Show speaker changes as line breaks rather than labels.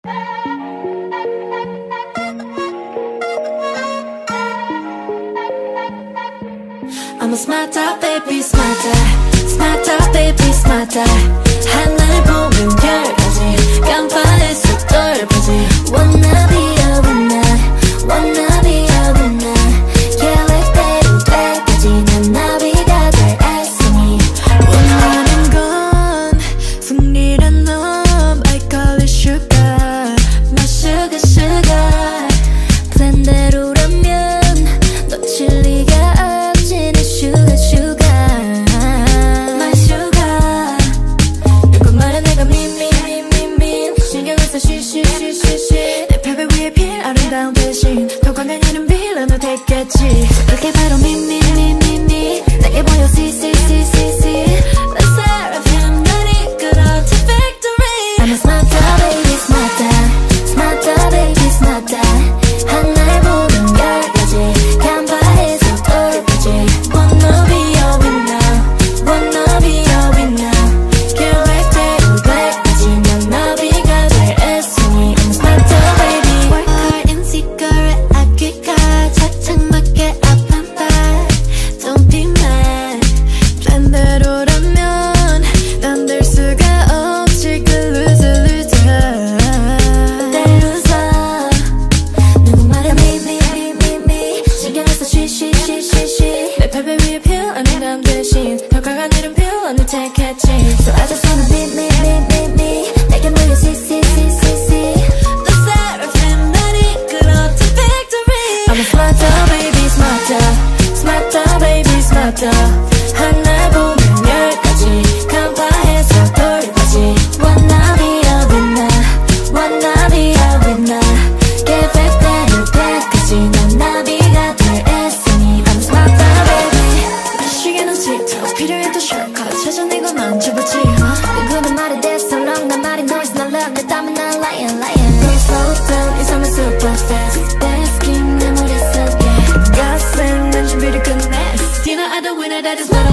I'm a smarter baby smarter smarter baby smarter 하늘 보면 별까지 깜빡했어 떨어지 Wanna be a winner Wanna be a winner 계획대로 때까지 난 나비가 될 애쓰니 원하는 건 승리란 놈 I call it sugar My sugar sugar 플랜대로라면 놓칠 리가 없지 내 sugar sugar My sugar 이거 말해 내가 미미미미미 신경을 써 쉬쉬쉬쉬쉬 내 벽을 위해 필 아름다운 대신 더 강한 이름 빌런을 택했지 그게 바로 미미미미미 내게 보여 see see see see see Let's seraphim 널 이끌어 to victory I'm a smarter baby smarter smarter baby smarter 하늘 보면 열까지 간파해서 돌까지 Wanna be a winner Wanna be a winner 계획대로 돼까지 난 나비가 될 애쓰니 I'm a smarter baby Work hard in secret 아끼가 착착맞게 up and back Don't be mad 플랜대로라면 난 될 수가 없지 그 loser loser 내 loser 누구 말해 미미미미미 신경을 써 쉬쉬쉬쉬쉬 내 패배 위에 필요한 대신 더 강한 이름 필요한을 택했지 So I just wanna 미미미미미 내게 모여 see see see see see The seraphim 날 이끌어 to victory I'm a smarter baby smarter smarter baby smarter 하늘 보면 열까지 간파해서 돌까지 Wanna be a winner Wanna be a winner 계획대로 때까지 난 나비가 될 애쓰니 I'm a smarter baby 시계는 틱톡 필요해도 shortcut 찾아내고 만져보지 누구는 말이 that's so long 난 말이 noise 난 love 내 땀은 난 lying lying Don't slow down 이 삶은 super fast Best king 내 머릿속에 가슴 난 준비를 끝냈어 You know I don't win it I just wanna